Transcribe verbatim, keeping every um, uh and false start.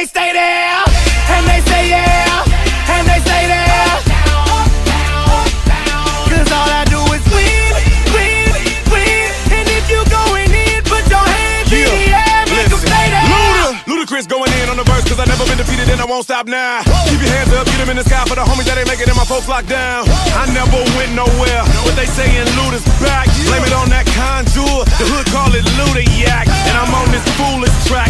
they stay there, and they say yeah, and they stay there. Cause all I do is win, win, win. And if you going in, put your hands in the air, make them stay there. Ludacris going in on the verse, cause I never been defeated and I won't stop now. Keep your hands up, get them in the sky for the homies that ain't making it and my folks locked down. I never went nowhere, but they saying Luda's back. Blame it on that conjure, the hood call it Luda Yak. And I'm on this foolish track.